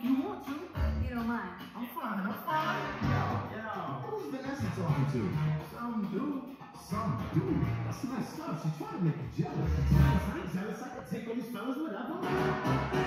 You want to? You don't mind? I'm fine. Yo. Who's Vanessa talking to? Some dude. That's nice stuff. She's trying to make you jealous. I ain't jealous. I can take all these fellas, whatever.